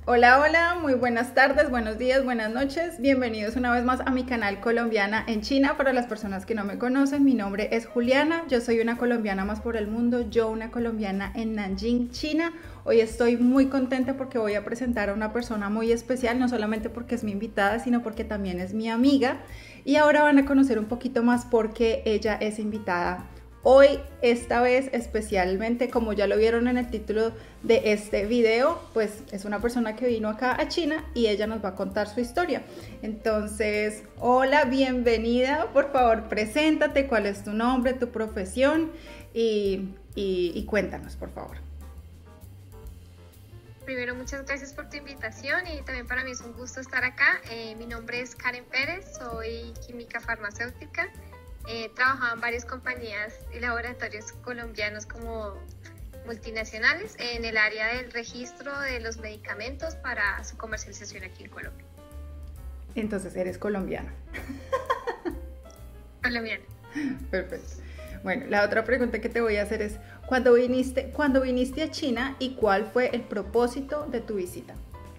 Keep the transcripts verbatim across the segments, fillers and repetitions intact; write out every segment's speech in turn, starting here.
Hola, hola, muy buenas tardes, buenos días, buenas noches. Bienvenidos una vez más a mi canal Colombiana en China. Para las personas que no me conocen, mi nombre es Juliana. Yo soy una colombiana más por el mundo, yo una colombiana en Nanjing, China. Hoy estoy muy contenta porque voy a presentar a una persona muy especial, no solamente porque es mi invitada, sino porque también es mi amiga. Y ahora van a conocer un poquito más porque ella es invitada hoy, esta vez especialmente, como ya lo vieron en el título de este video, pues es una persona que vino acá a China y ella nos va a contar su historia. Entonces, hola, bienvenida, por favor, preséntate, cuál es tu nombre, tu profesión y, y, y cuéntanos, por favor. Primero, muchas gracias por tu invitación y también para mí es un gusto estar acá. Eh, mi nombre es Karen Pérez, soy química farmacéutica. He trabajado en varias compañías y laboratorios colombianos como multinacionales en el área del registro de los medicamentos para su comercialización aquí en Colombia. Entonces, eres colombiana. Colombiana. Perfecto. Bueno, la otra pregunta que te voy a hacer es, ¿cuándo viniste, ¿cuándo viniste a China y cuál fue el propósito de tu visita?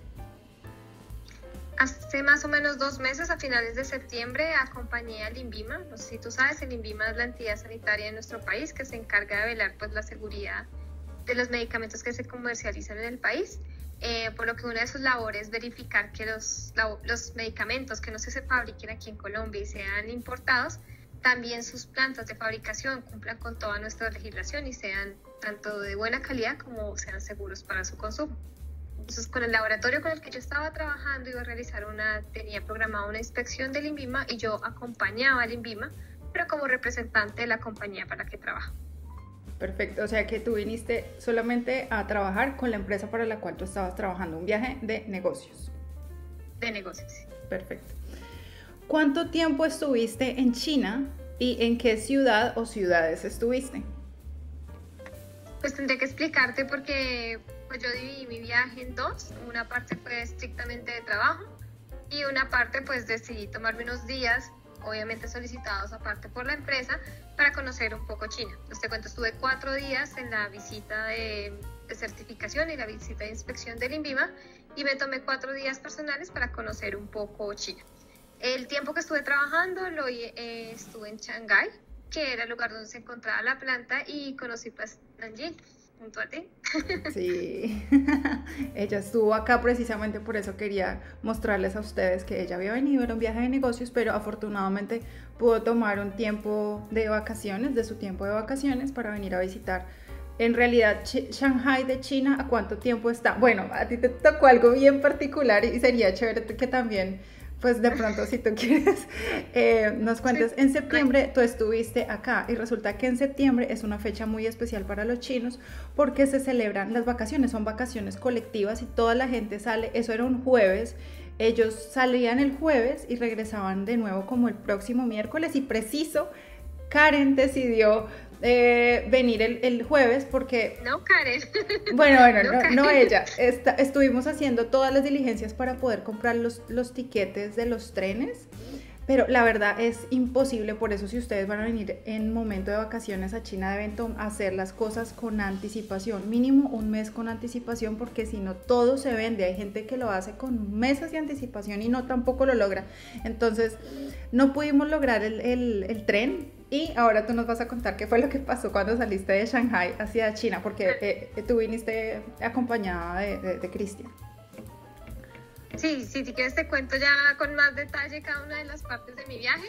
Hace más o menos dos meses, a finales de septiembre, acompañé al INVIMA. No sé si tú sabes, el INVIMA es la entidad sanitaria de nuestro país que se encarga de velar pues, la seguridad de los medicamentos que se comercializan en el país. Eh, por lo que una de sus labores es verificar que los, los medicamentos que no se fabriquen aquí en Colombia y sean importados, también sus plantas de fabricación cumplan con toda nuestra legislación y sean tanto de buena calidad como sean seguros para su consumo. Entonces, con el laboratorio con el que yo estaba trabajando, iba a realizar una, tenía programada una inspección del INVIMA y yo acompañaba al INVIMA, pero como representante de la compañía para la que trabajo. Perfecto, o sea que tú viniste solamente a trabajar con la empresa para la cual tú estabas trabajando, un viaje de negocios. De negocios. Perfecto. ¿Cuánto tiempo estuviste en China y en qué ciudad o ciudades estuviste? Pues tendré que explicarte porque pues yo dividí mi viaje en dos. Una parte fue estrictamente de trabajo y una parte pues decidí tomarme unos días, obviamente solicitados aparte por la empresa, para conocer un poco China. Entonces te cuento, estuve cuatro días en la visita de, de certificación y la visita de inspección del INVIMA y me tomé cuatro días personales para conocer un poco China. El tiempo que estuve trabajando lo eh, estuve en Shanghái, que era el lugar donde se encontraba la planta, y conocí pues Nanjing, junto a ti. Sí, ella estuvo acá precisamente por eso quería mostrarles a ustedes que ella había venido en un viaje de negocios, pero afortunadamente pudo tomar un tiempo de vacaciones, de su tiempo de vacaciones, para venir a visitar. En realidad, Ch- Shanghái de China, ¿a cuánto tiempo está? Bueno, a ti te tocó algo bien particular y sería chévere que también, pues de pronto si tú quieres, eh, nos cuentes. En septiembre tú estuviste acá y resulta que en septiembre es una fecha muy especial para los chinos porque se celebran las vacaciones, son vacaciones colectivas y toda la gente sale, eso era un jueves, ellos salían el jueves y regresaban de nuevo como el próximo miércoles y preciso Karen decidió eh, venir el, el jueves porque... No, Karen. Bueno, bueno, no, no, Karen. no ella. Está, estuvimos haciendo todas las diligencias para poder comprar los, los tiquetes de los trenes, pero la verdad es imposible. Por eso, si ustedes van a venir en momento de vacaciones a China, deben hacer las cosas con anticipación, mínimo un mes con anticipación, porque si no todo se vende. Hay gente que lo hace con meses de anticipación y no tampoco lo logra. Entonces no pudimos lograr el, el, el tren. Y ahora tú nos vas a contar qué fue lo que pasó cuando saliste de Shanghái hacia China, porque eh, tú viniste acompañada de, de, de Cristian. Sí, sí, si quieres te cuento ya con más detalle cada una de las partes de mi viaje.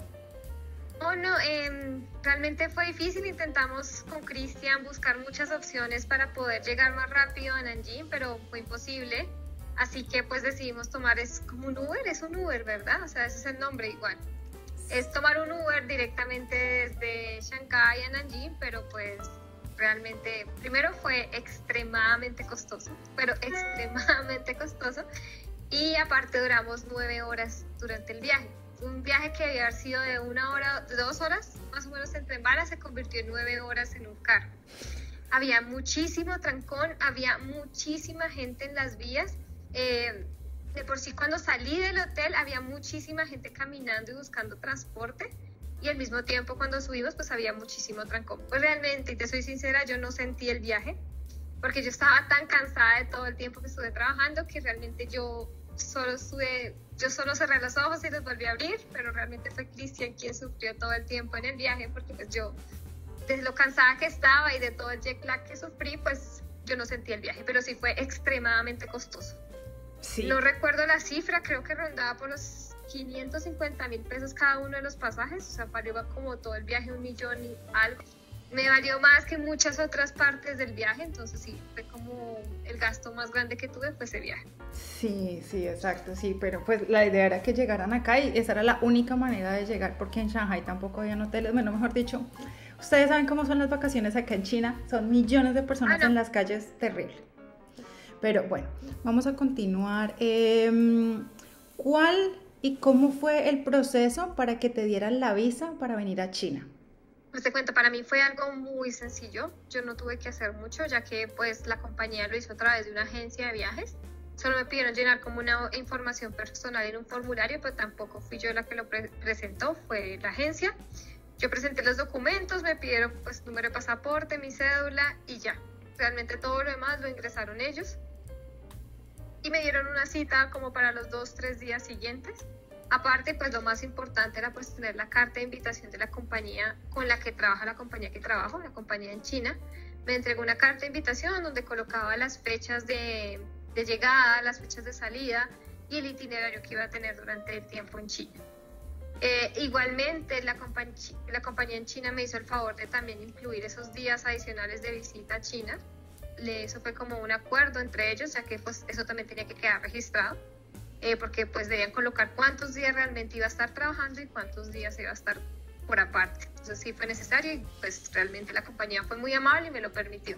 Oh, no, eh, realmente fue difícil. Intentamos con Cristian buscar muchas opciones para poder llegar más rápido a Nanjing, pero fue imposible. Así que pues decidimos tomar, es como un Uber, es un Uber, ¿verdad? O sea, ese es el nombre igual. Es tomar un Uber directamente desde Shanghái a Nanjing, pero pues realmente, primero fue extremadamente costoso, pero extremadamente costoso, y aparte duramos nueve horas durante el viaje. Un viaje que había sido de una hora, de dos horas, más o menos en tren bala, se convirtió en nueve horas en un carro. Había muchísimo trancón, había muchísima gente en las vías. Eh, de por sí cuando salí del hotel había muchísima gente caminando y buscando transporte, y al mismo tiempo cuando subimos pues había muchísimo trancón. Pues realmente, y te soy sincera, yo no sentí el viaje. porque yo estaba tan cansada de todo el tiempo que estuve trabajando que realmente yo solo estuve, yo solo cerré los ojos y los volví a abrir, pero realmente fue Cristian quien sufrió todo el tiempo en el viaje, porque pues yo, desde lo cansada que estaba y de todo el jet lag que sufrí, pues yo no sentí el viaje, pero sí fue extremadamente costoso. Sí. No recuerdo la cifra, creo que rondaba por los quinientos cincuenta mil pesos cada uno de los pasajes, o sea, valió como todo el viaje un millón y algo. Me valió más que muchas otras partes del viaje, entonces sí, fue como el gasto más grande que tuve fue ese viaje. Sí, sí, exacto, sí, pero pues la idea era que llegaran acá y esa era la única manera de llegar porque en Shanghai tampoco habían hoteles, bueno, mejor dicho, ustedes saben cómo son las vacaciones acá en China, son millones de personas ah, no. en las calles, terrible. Pero bueno, vamos a continuar. Eh, ¿Cuál y cómo fue el proceso para que te dieran la visa para venir a China? Pues te cuento, para mí fue algo muy sencillo, yo no tuve que hacer mucho, ya que pues la compañía lo hizo a través de una agencia de viajes, solo me pidieron llenar como una información personal en un formulario, pero tampoco fui yo la que lo pre presentó, fue la agencia. Yo presenté los documentos, me pidieron pues número de pasaporte, mi cédula y ya, realmente todo lo demás lo ingresaron ellos y me dieron una cita como para los dos, tres días siguientes. Aparte, pues lo más importante era pues tener la carta de invitación de la compañía con la que trabaja la compañía que trabajo, la compañía en China. Me entregó una carta de invitación donde colocaba las fechas de, de llegada, las fechas de salida y el itinerario que iba a tener durante el tiempo en China. Eh, igualmente, la, compa la compañía en China me hizo el favor de también incluir esos días adicionales de visita a China. Le, eso fue como un acuerdo entre ellos, ya que pues eso también tenía que quedar registrado. Eh, porque pues debían colocar cuántos días realmente iba a estar trabajando y cuántos días iba a estar por aparte. Entonces sí fue necesario y pues realmente la compañía fue muy amable y me lo permitió.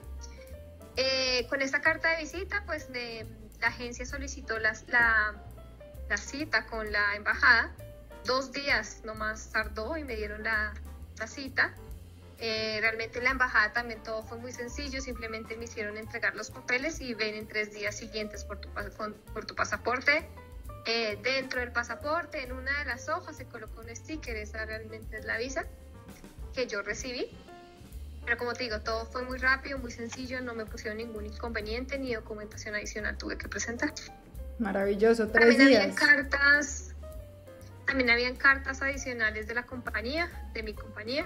Eh, con esta carta de visita pues me, la agencia solicitó las, la, la cita con la embajada. Dos días nomás tardó y me dieron la, la cita. Eh, realmente en la embajada también todo fue muy sencillo, simplemente me hicieron entregar los papeles y ven en tres días siguientes por tu, por tu pasaporte. Eh, dentro del pasaporte, en una de las hojas se colocó un sticker, esa realmente es la visa que yo recibí. Pero como te digo, todo fue muy rápido, muy sencillo, no me pusieron ningún inconveniente ni documentación adicional tuve que presentar. Maravilloso, tres también días. Habían cartas, también habían cartas adicionales de la compañía, de mi compañía,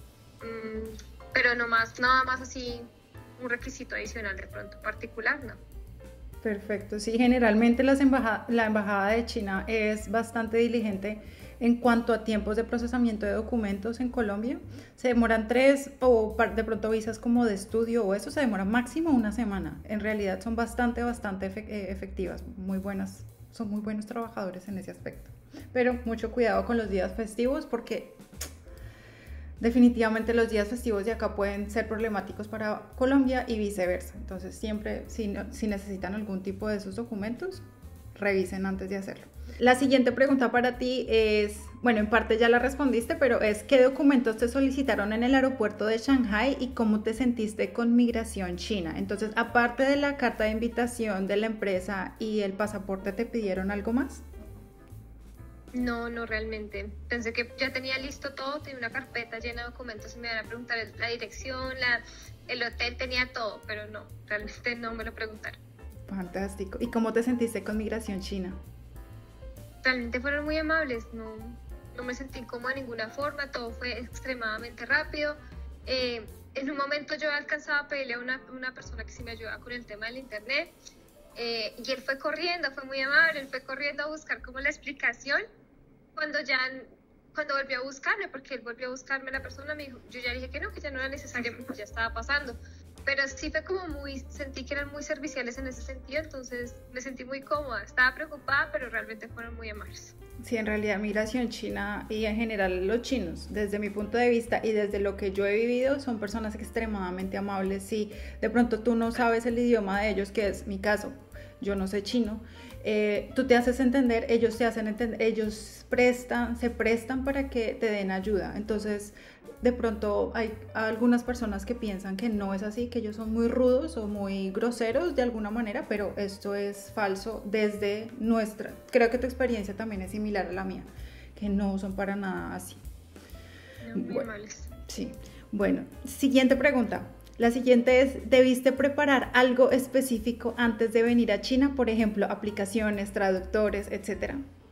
mm, pero no más, nada más así, un requisito adicional de pronto particular, no. Perfecto, sí, generalmente las embajada, la embajada de China es bastante diligente en cuanto a tiempos de procesamiento de documentos en Colombia. Se demoran tres o de pronto visas como de estudio o eso se demora máximo una semana. En realidad son bastante, bastante efectivas, muy buenas, son muy buenos trabajadores en ese aspecto. Pero mucho cuidado con los días festivos porque definitivamente los días festivos de acá pueden ser problemáticos para Colombia y viceversa. Entonces siempre, si, si necesitan algún tipo de esos documentos, revisen antes de hacerlo. La siguiente pregunta para ti es, bueno, en parte ya la respondiste, pero es ¿qué documentos te solicitaron en el aeropuerto de Shanghai y cómo te sentiste con migración china? Entonces, aparte de la carta de invitación de la empresa y el pasaporte, ¿te pidieron algo más? No, no realmente. Pensé que ya tenía listo todo, tenía una carpeta llena de documentos y me iban a preguntar la dirección, la, el hotel, tenía todo, pero no, realmente no me lo preguntaron. Fantástico. ¿Y cómo te sentiste con migración china? Realmente fueron muy amables, no, no me sentí incómoda de ninguna forma, todo fue extremadamente rápido. Eh, en un momento yo alcanzaba a pedirle a una, una persona que sí me ayudaba con el tema del internet, eh, y él fue corriendo, fue muy amable, él fue corriendo a buscar como la explicación. Cuando ya, cuando volvió a buscarme, porque él volvió a buscarme la persona, me dijo, yo ya dije que no, que ya no era necesario, porque ya estaba pasando. Pero sí fue como muy, sentí que eran muy serviciales en ese sentido, entonces me sentí muy cómoda. Estaba preocupada, pero realmente fueron muy amables. Sí, en realidad migración china y en general los chinos, desde mi punto de vista y desde lo que yo he vivido, son personas extremadamente amables. Si de pronto tú no sabes el idioma de ellos, que es mi caso, yo no sé chino, eh, tú te haces entender, ellos te hacen entender, ellos prestan, se prestan para que te den ayuda. Entonces, de pronto hay algunas personas que piensan que no es así, que ellos son muy rudos o muy groseros de alguna manera, pero esto es falso desde nuestra, creo que tu experiencia también es similar a la mía, que no son para nada así. No, muy bueno, males. Sí, bueno, siguiente pregunta. La siguiente es, ¿debiste preparar algo específico antes de venir a China? Por ejemplo, aplicaciones, traductores, etcétera.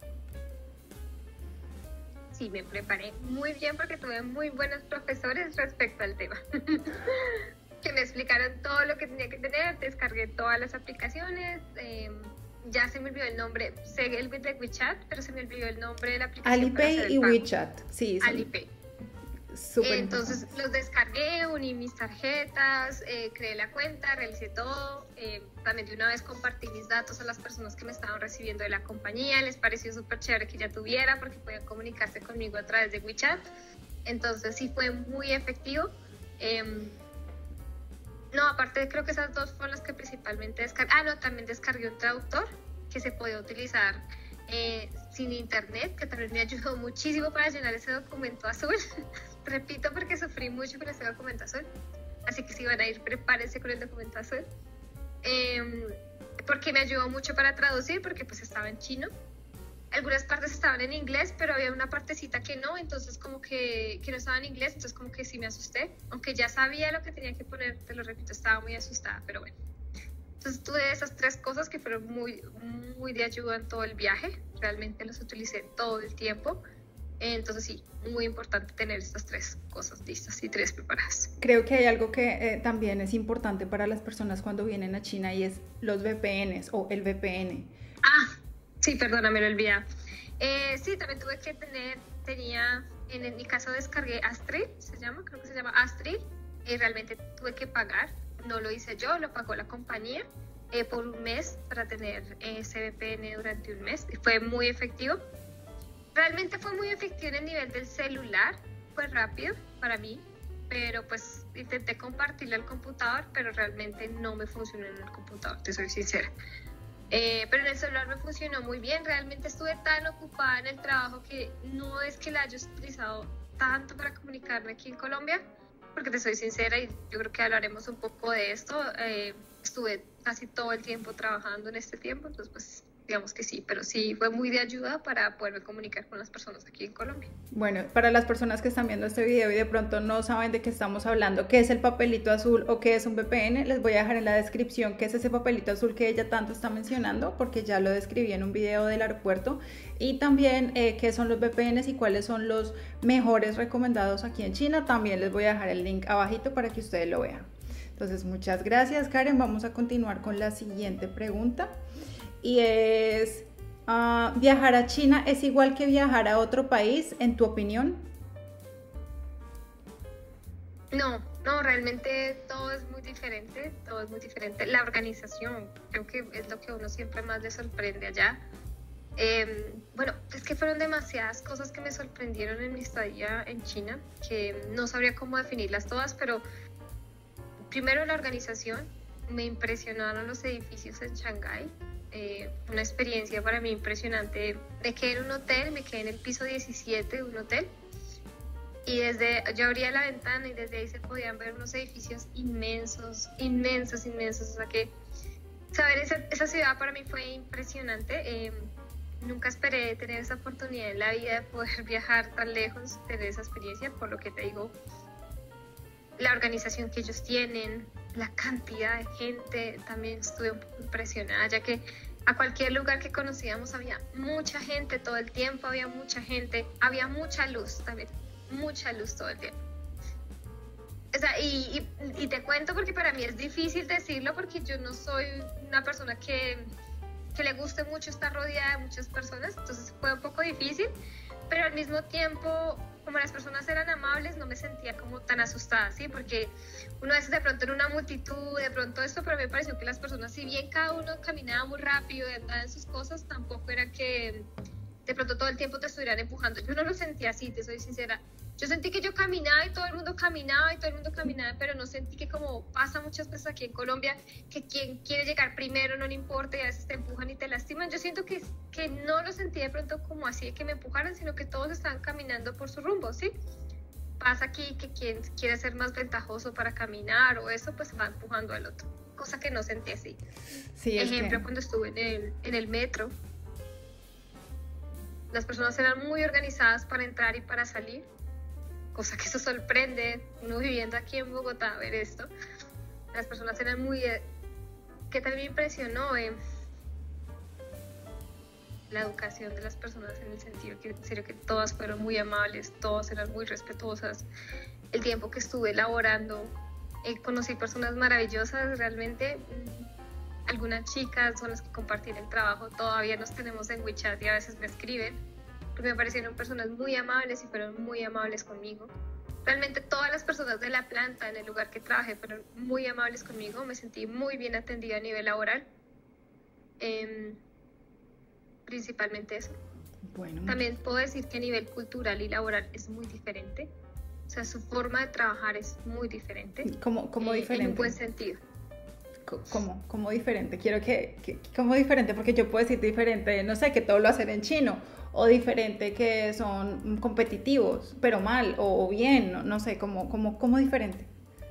Sí, me preparé muy bien porque tuve muy buenos profesores respecto al tema. Que me explicaron todo lo que tenía que tener, descargué todas las aplicaciones, eh, ya se me olvidó el nombre, sé el de WeChat, pero se me olvidó el nombre de la aplicación. Alipay y WeChat, sí. Alipay. Eh, entonces los descargué, uní mis tarjetas, eh, creé la cuenta, realicé todo, eh, también de una vez compartí mis datos a las personas que me estaban recibiendo de la compañía, les pareció súper chévere que ya tuviera porque podían comunicarse conmigo a través de WeChat, entonces sí fue muy efectivo. Eh, no, aparte creo que esas dos fueron las que principalmente descargué. Ah, no, también descargué un traductor que se podía utilizar eh, sin internet, que también me ayudó muchísimo para llenar ese documento azul. Repito porque sufrí mucho con ese documento azul, así que si van a ir, prepárense con el documento azul, eh, porque me ayudó mucho para traducir, porque pues estaba en chino, algunas partes estaban en inglés, pero había una partecita que no, entonces como que, que no estaba en inglés, entonces como que sí me asusté, aunque ya sabía lo que tenía que poner, te lo repito, estaba muy asustada, pero bueno. Entonces tuve esas tres cosas que fueron muy, muy de ayuda en todo el viaje, realmente los utilicé todo el tiempo. Entonces sí, muy importante tener estas tres cosas listas y tres preparadas. Creo que hay algo que eh, también es importante para las personas cuando vienen a China y es los V P Ns o el V P N. Ah, sí, perdona, me lo olvidé. Eh, sí, también tuve que tener, tenía, en, en mi caso descargué Astrid, se llama, creo que se llama Astrid, y realmente tuve que pagar, no lo hice yo, lo pagó la compañía eh, por un mes para tener eh, ese V P N durante un mes, y fue muy efectivo. Realmente fue muy efectivo en el nivel del celular, fue rápido para mí, pero pues intenté compartirlo al computador, pero realmente no me funcionó en el computador, te soy sincera. Eh, pero en el celular me funcionó muy bien, realmente estuve tan ocupada en el trabajo que no es que la haya utilizado tanto para comunicarme aquí en Colombia, porque te soy sincera y yo creo que hablaremos un poco de esto, eh, estuve casi todo el tiempo trabajando en este tiempo, entonces pues digamos que sí, pero sí fue muy de ayuda para poderme comunicar con las personas aquí en Colombia. Bueno, para las personas que están viendo este video y de pronto no saben de qué estamos hablando, qué es el papelito azul o qué es un V P N, les voy a dejar en la descripción qué es ese papelito azul que ella tanto está mencionando, porque ya lo describí en un video del aeropuerto, y también eh, qué son los V P Ns y cuáles son los mejores recomendados aquí en China. También les voy a dejar el link abajito para que ustedes lo vean. Entonces, muchas gracias, Karen. Vamos a continuar con la siguiente pregunta. Y es, uh, ¿viajar a China es igual que viajar a otro país, en tu opinión? No, no, realmente todo es muy diferente, todo es muy diferente. La organización, creo que es lo que a uno siempre más le sorprende allá. Eh, bueno, es que fueron demasiadas cosas que me sorprendieron en mi estadía en China, que no sabría cómo definirlas todas, pero primero la organización, me impresionaron los edificios en Shanghái. Eh, una experiencia para mí impresionante. Me quedé en un hotel, me quedé en el piso diecisiete de un hotel y desde, yo abría la ventana y desde ahí se podían ver unos edificios inmensos, inmensos, inmensos, o sea que saber esa, esa ciudad para mí fue impresionante. Eh, nunca esperé tener esa oportunidad en la vida de poder viajar tan lejos, tener esa experiencia, por lo que te digo, la organización que ellos tienen, la cantidad de gente, también estuve un poco impresionada, ya que a cualquier lugar que conocíamos había mucha gente todo el tiempo, había mucha gente, había mucha luz también, mucha luz todo el tiempo. O sea, y, y, y te cuento porque para mí es difícil decirlo porque yo no soy una persona que, que le guste mucho estar rodeada de muchas personas, entonces fue un poco difícil, pero al mismo tiempo, como las personas eran amables, no me sentía como tan asustada, ¿sí? Porque uno a veces de pronto en una multitud, de pronto esto, pero me pareció que las personas, si bien cada uno caminaba muy rápido y andaba en sus cosas, tampoco era que de pronto todo el tiempo te estuvieran empujando. Yo no lo sentía así, te soy sincera. Yo sentí que yo caminaba y todo el mundo caminaba y todo el mundo caminaba, pero no sentí que como pasa muchas veces aquí en Colombia, que quien quiere llegar primero no le importa y a veces te empujan y te lastiman. Yo siento que, que no lo sentí de pronto como así de que me empujaran, sino que todos estaban caminando por su rumbo, ¿sí? Pasa aquí que quien quiere ser más ventajoso para caminar o eso, pues va empujando al otro, cosa que no sentí así. Sí, Ejemplo, que... cuando estuve en el, en el metro, las personas eran muy organizadas para entrar y para salir, cosa que eso sorprende, uno viviendo aquí en Bogotá, ver esto. las personas eran muy... Eh, que también me impresionó eh, la educación de las personas en el sentido que en serio que todas fueron muy amables, todas eran muy respetuosas. El tiempo que estuve laborando, eh, conocí personas maravillosas realmente. Algunas chicas son las que compartí el trabajo, todavía nos tenemos en WeChat y a veces me escriben, porque me parecieron personas muy amables y fueron muy amables conmigo. Realmente todas las personas de la planta, en el lugar que trabajé, fueron muy amables conmigo, me sentí muy bien atendida a nivel laboral, eh, principalmente eso. Bueno, también puedo decir que a nivel cultural y laboral es muy diferente, o sea, su forma de trabajar es muy diferente. ¿Cómo, cómo eh, diferente? En un buen sentido. ¿Cómo? ¿Cómo diferente? Quiero que, que... ¿Cómo diferente? Porque yo puedo decir diferente, no sé, que todo lo hacen en chino, o diferente que son competitivos, pero mal, o bien, no, no sé, ¿cómo, cómo, cómo diferente?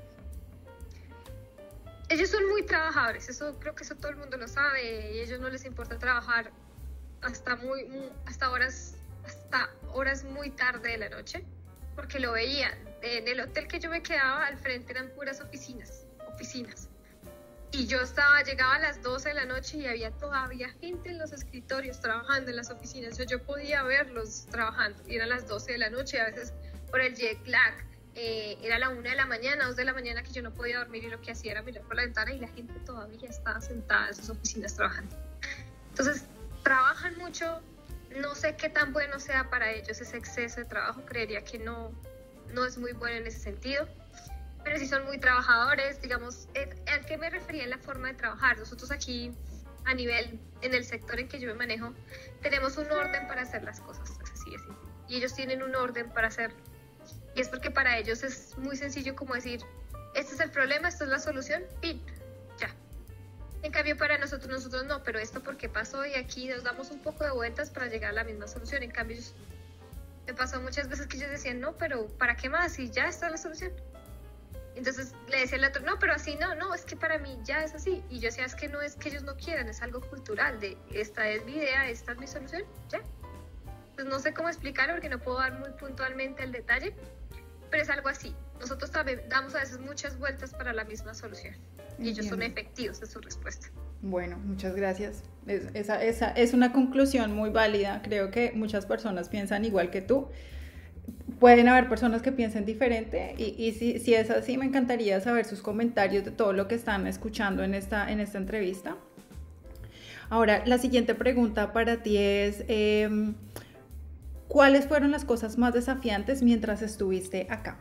Ellos son muy trabajadores, eso creo que eso todo el mundo lo sabe, y a ellos no les importa trabajar hasta muy, muy hasta horas hasta horas muy tarde de la noche, porque lo veían. En el hotel que yo me quedaba, al frente eran puras oficinas, oficinas. Y yo estaba, llegaba a las doce de la noche y había todavía gente en los escritorios trabajando en las oficinas. Yo, yo podía verlos trabajando y eran las doce de la noche, a veces por el jet lag. Eh, era la una de la mañana, dos de la mañana que yo no podía dormir y lo que hacía era mirar por la ventana y la gente todavía estaba sentada en sus oficinas trabajando. Entonces, trabajan mucho, no sé qué tan bueno sea para ellos ese exceso de trabajo, creería que no, no es muy bueno en ese sentido. Pero sí son muy trabajadores, digamos, ¿a qué me refería en la forma de trabajar? Nosotros aquí, a nivel, en el sector en que yo me manejo, tenemos un orden para hacer las cosas, es así, así. Y ellos tienen un orden para hacerlo. Y es porque para ellos es muy sencillo como decir, este es el problema, esta es la solución, ¡pin! Ya. En cambio, para nosotros, nosotros no, pero esto por qué pasó y aquí nos damos un poco de vueltas para llegar a la misma solución. En cambio, ellos, me pasó muchas veces que ellos decían, no, pero ¿para qué más? Y ya está la solución. Entonces le decía al otro, no, pero así no, no, es que para mí ya es así. Y yo decía, es que no es que ellos no quieran, es algo cultural, de esta es mi idea, esta es mi solución, ya. Pues no sé cómo explicarlo porque no puedo dar muy puntualmente el detalle, pero es algo así. Nosotros también damos a veces muchas vueltas para la misma solución y ellos son efectivos en su respuesta. Bueno, muchas gracias. Es, esa, esa es una conclusión muy válida. Creo que muchas personas piensan igual que tú. Pueden haber personas que piensen diferente y, y si, si es así, me encantaría saber sus comentarios de todo lo que están escuchando en esta, en esta entrevista. Ahora, la siguiente pregunta para ti es, eh, ¿cuáles fueron las cosas más desafiantes mientras estuviste acá?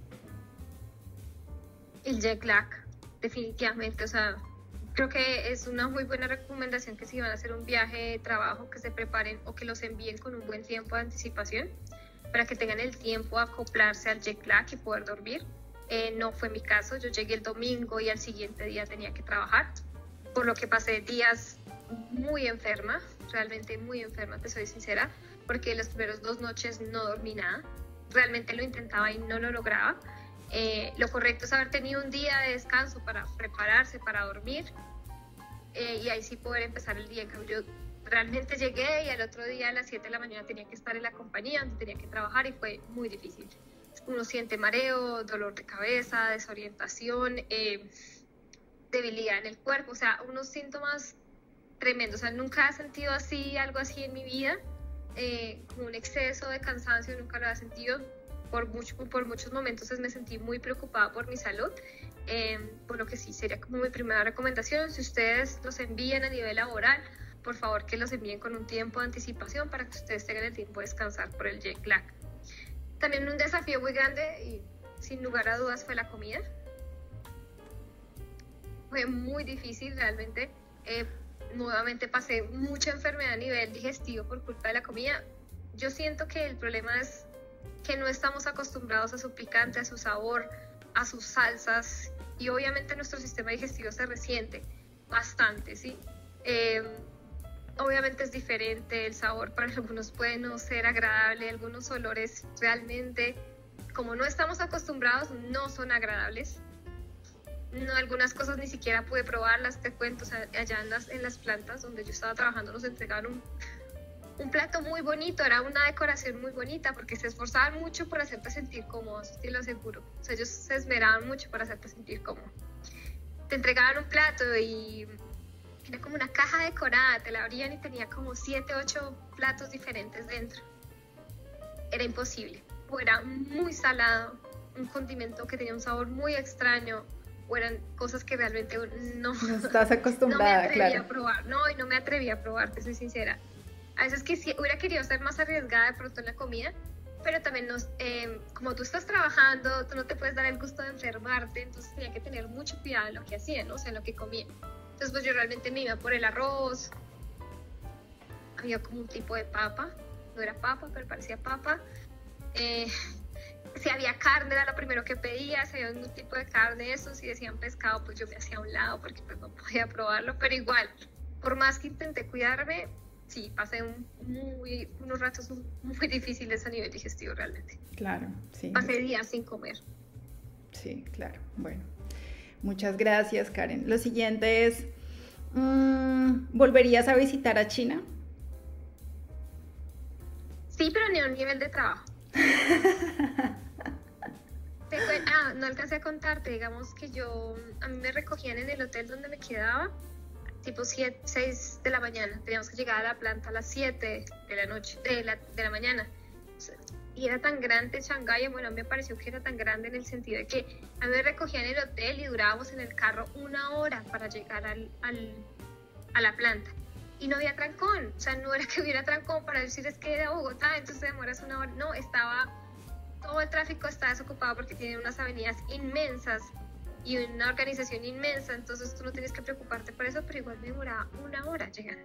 El jet lag, definitivamente, o sea, creo que es una muy buena recomendación que si van a hacer un viaje de trabajo, que se preparen o que los envíen con un buen tiempo de anticipación, para que tengan el tiempo a acoplarse al jet lag y poder dormir. Eh, no fue mi caso, yo llegué el domingo y al siguiente día tenía que trabajar, por lo que pasé días muy enferma, realmente muy enferma, te soy sincera, porque las primeras dos noches no dormí nada, realmente lo intentaba y no lo lograba. Eh, lo correcto es haber tenido un día de descanso para prepararse, para dormir, eh, y ahí sí poder empezar el día. Yo realmente llegué y al otro día a las siete de la mañana tenía que estar en la compañía donde tenía que trabajar y fue muy difícil. Uno siente mareo, dolor de cabeza, desorientación, eh, debilidad en el cuerpo, o sea, unos síntomas tremendos. O sea, nunca he sentido así, algo así en mi vida, eh, como un exceso de cansancio, nunca lo he sentido. Por, mucho, por muchos momentos me sentí muy preocupada por mi salud, eh, por lo que sí sería como mi primera recomendación. Si ustedes los envían a nivel laboral, por favor que los envíen con un tiempo de anticipación para que ustedes tengan el tiempo de descansar por el jet lag. También un desafío muy grande y sin lugar a dudas fue la comida. Fue muy difícil realmente. Eh, nuevamente pasé mucha enfermedad a nivel digestivo por culpa de la comida. Yo siento que el problema es que no estamos acostumbrados a su picante, a su sabor, a sus salsas, y obviamente nuestro sistema digestivo se resiente bastante, ¿sí? Eh, obviamente es diferente, el sabor para algunos puede no ser agradable, algunos olores realmente, como no estamos acostumbrados, no son agradables. No, algunas cosas ni siquiera pude probarlas, te cuento, o sea, allá en las, en las plantas donde yo estaba trabajando nos entregaron un un plato muy bonito, era una decoración muy bonita porque se esforzaban mucho por hacerte sentir cómodo, eso sí lo aseguro. O sea, ellos se esmeraban mucho para hacerte sentir cómodo. te entregaban un plato y era como una caja decorada, te la abrían y tenía como siete, ocho platos diferentes dentro. Era imposible. O era muy salado, un condimento que tenía un sabor muy extraño, o eran cosas que realmente no, no estás acostumbrada, no me atreví claro. a probar. No, y no me atreví a probar, te soy sincera. A veces que sí, hubiera querido ser más arriesgada de pronto en la comida, pero también nos, eh, como tú estás trabajando, tú no te puedes dar el gusto de enfermarte, entonces tenía que tener mucho cuidado en lo que hacía, ¿no? O sea, en lo que comía. Entonces pues yo realmente me iba por el arroz, había como un tipo de papa, no era papa, pero parecía papa. Eh, si había carne era lo primero que pedía, si había algún tipo de carne, eso, si decían pescado, pues yo me hacía a un lado porque pues no podía probarlo, pero igual, por más que intenté cuidarme, sí, pasé un, muy, unos ratos muy difíciles a nivel digestivo realmente. Claro, sí. Pasé días sin comer. Sí, claro. Bueno, muchas gracias, Karen. Lo siguiente es, mmm, ¿volverías a visitar a China? Sí, pero ni a un nivel de trabajo. Te cuen- ah, no alcancé a contarte, digamos que yo, a mí me recogían en el hotel donde me quedaba, tipo siete, seis de la mañana, teníamos que llegar a la planta a las siete de la noche, de la, de la mañana. O sea, y era tan grande Shanghái, bueno, a mí me pareció que era tan grande en el sentido de que a mí me recogían en el hotel y durábamos en el carro una hora para llegar al, al, a la planta. Y no había trancón, o sea, no era que hubiera trancón para decir es que era Bogotá, entonces demoras una hora. No, estaba, todo el tráfico está desocupado porque tiene unas avenidas inmensas y una organización inmensa, entonces tú no tienes que preocuparte por eso, pero igual me demoraba una hora llegar.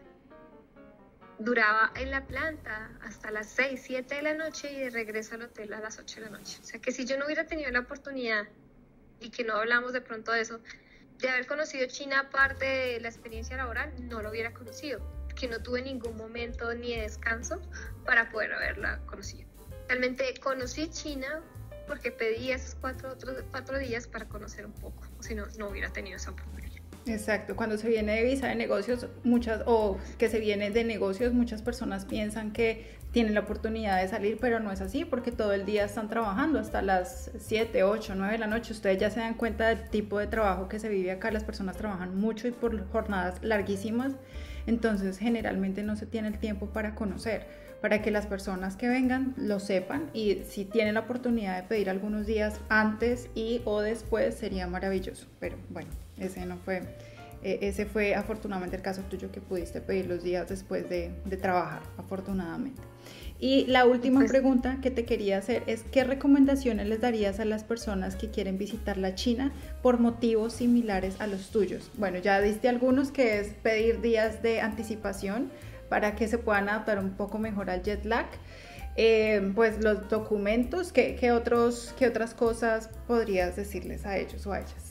Duraba en la planta hasta las seis, siete de la noche y de regreso al hotel a las ocho de la noche. O sea que si yo no hubiera tenido la oportunidad, y que no hablamos de pronto de eso, de haber conocido China aparte de la experiencia laboral, no lo hubiera conocido, que no tuve ningún momento ni de descanso para poder haberla conocido. Realmente conocí China porque pedí esos cuatro, otros cuatro días para conocer un poco, o si no, no hubiera tenido esa oportunidad. Exacto, cuando se viene de visa de negocios, muchas, o que se viene de negocios, muchas personas piensan que tienen la oportunidad de salir, pero no es así, porque todo el día están trabajando hasta las siete, ocho, nueve de la noche. Ustedes ya se dan cuenta del tipo de trabajo que se vive acá, las personas trabajan mucho y por jornadas larguísimas, entonces generalmente no se tiene el tiempo para conocer, para que las personas que vengan lo sepan, y si tienen la oportunidad de pedir algunos días antes y o después sería maravilloso, pero bueno, ese no fue, eh, ese fue afortunadamente el caso tuyo, que pudiste pedir los días después de, de trabajar, afortunadamente. Y la última pues, pregunta que te quería hacer es, ¿qué recomendaciones les darías a las personas que quieren visitar la China por motivos similares a los tuyos? Bueno, ya diste algunos, que es pedir días de anticipación para que se puedan adaptar un poco mejor al jet lag. Eh, pues los documentos, ¿qué, qué, otros, ¿qué otras cosas podrías decirles a ellos o a ellas?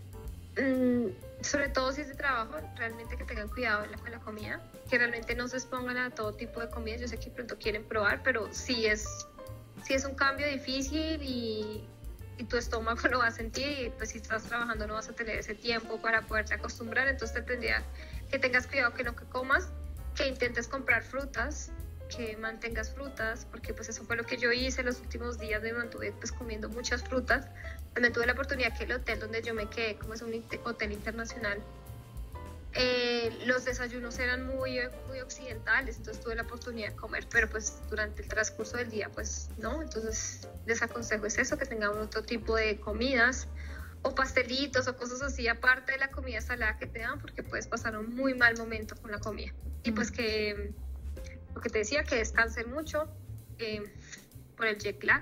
Mm, sobre todo si es de trabajo, realmente que tengan cuidado con la, la comida, que realmente no se expongan a todo tipo de comida. Yo sé que pronto quieren probar, pero sí es, sí es un cambio difícil y, y tu estómago lo va a sentir, y pues si estás trabajando no vas a tener ese tiempo para poderte acostumbrar, entonces te tendría que tengas cuidado que no que comas, que intentes comprar frutas, que mantengas frutas, porque pues eso fue lo que yo hice los últimos días, me mantuve pues comiendo muchas frutas. También tuve la oportunidad que el hotel donde yo me quedé, como es un hotel internacional, eh, los desayunos eran muy, muy occidentales, entonces tuve la oportunidad de comer, pero pues durante el transcurso del día pues no, entonces les aconsejo es eso, que tengan otro tipo de comidas o pastelitos o cosas así aparte de la comida salada que te dan, porque puedes pasar un muy mal momento con la comida. Y pues que, lo que te decía, que descansen mucho eh, por el jet lag.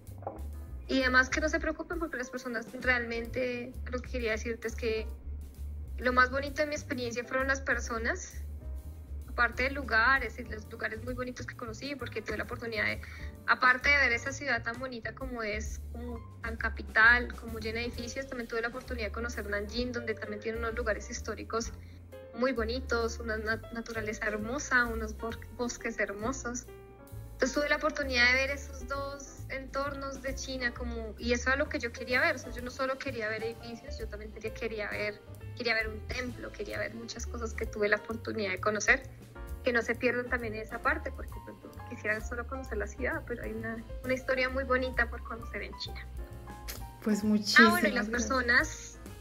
Y además que no se preocupen, porque las personas realmente, lo que quería decirte es que lo más bonito de mi experiencia fueron las personas, aparte de lugares, y los lugares muy bonitos que conocí, porque tuve la oportunidad de, aparte de ver esa ciudad tan bonita como es, como tan capital, como llena de edificios, también tuve la oportunidad de conocer Nanjing, donde también tiene unos lugares históricos muy bonitos, una nat- naturaleza hermosa, unos bosques hermosos. Entonces tuve la oportunidad de ver esos dos entornos de China, como, y eso era lo que yo quería ver. O sea, yo no solo quería ver edificios, yo también quería ver, quería ver un templo, quería ver muchas cosas que tuve la oportunidad de conocer, que no se pierdan también en esa parte, porque pues, quisiera solo conocer la ciudad, pero hay una, una historia muy bonita por conocer en China. Pues muchísimas Ah, bueno, y las gracias. personas,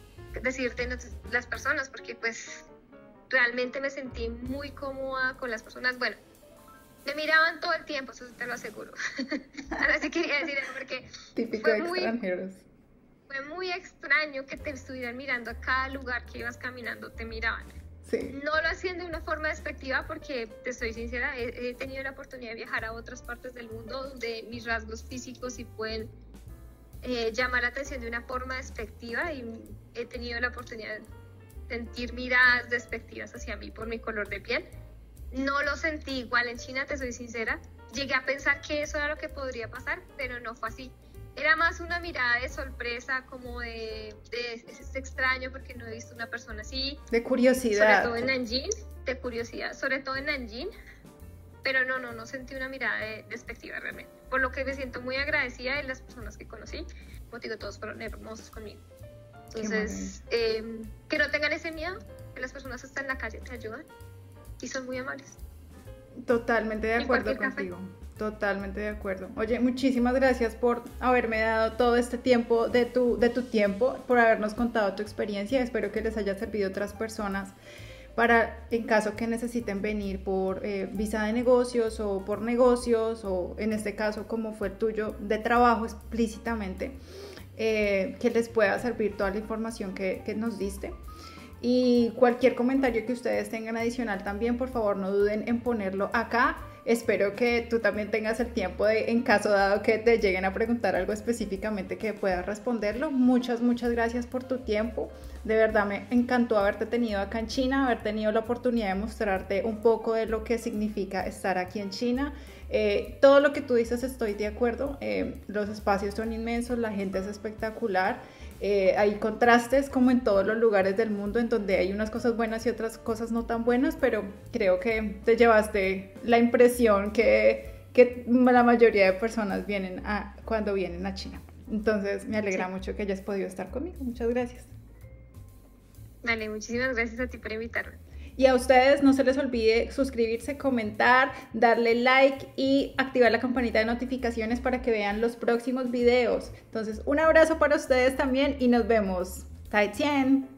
decirte las personas, porque pues realmente me sentí muy cómoda con las personas. Bueno, me miraban todo el tiempo, eso te lo aseguro. Ahora sí quería decir eso porque típico fue de muy, extranjeros. Fue muy extraño que te estuvieran mirando a cada lugar que ibas caminando, te miraban. Sí. No lo hacían de una forma despectiva porque, te soy sincera, he, he tenido la oportunidad de viajar a otras partes del mundo donde mis rasgos físicos sí pueden eh, llamar la atención de una forma despectiva, y he tenido la oportunidad de sentir miradas despectivas hacia mí por mi color de piel. No lo sentí igual en China, te soy sincera. Llegué a pensar que eso era lo que podría pasar, pero no fue así. Era más una mirada de sorpresa, como de, de es extraño porque no he visto una persona así. De curiosidad. Sobre todo en Nanjing, de curiosidad, sobre todo en Nanjing. Pero no, no, no sentí una mirada de, despectiva realmente. Por lo que me siento muy agradecida de las personas que conocí. Como te digo, todos fueron hermosos conmigo. Entonces, eh, que no tengan ese miedo, que las personas hasta en la calle te ayudan y son muy amables. Totalmente de acuerdo contigo. Totalmente de acuerdo. Oye, muchísimas gracias por haberme dado todo este tiempo de tu, de tu tiempo, por habernos contado tu experiencia. Espero que les haya servido a otras personas para, en caso que necesiten venir por eh, visa de negocios o por negocios, o en este caso como fue el tuyo, de trabajo explícitamente, eh, que les pueda servir toda la información que, que nos diste. Y cualquier comentario que ustedes tengan adicional también, por favor, no duden en ponerlo acá. Espero que tú también tengas el tiempo de, en caso dado que te lleguen a preguntar algo específicamente, que puedas responderlo. Muchas, muchas gracias por tu tiempo. De verdad me encantó haberte tenido acá en China, haber tenido la oportunidad de mostrarte un poco de lo que significa estar aquí en China. Eh, todo lo que tú dices estoy de acuerdo. Eh, los espacios son inmensos, la gente es espectacular. Eh, hay contrastes como en todos los lugares del mundo, en donde hay unas cosas buenas y otras cosas no tan buenas, pero creo que te llevaste la impresión que, que la mayoría de personas vienen a, cuando vienen a China. Entonces me alegra sí. mucho que hayas podido estar conmigo. Muchas gracias. Vale, muchísimas gracias a ti por invitarme. Y a ustedes no se les olvide suscribirse, comentar, darle like y activar la campanita de notificaciones para que vean los próximos videos. Entonces, un abrazo para ustedes también y nos vemos. Tai Tien.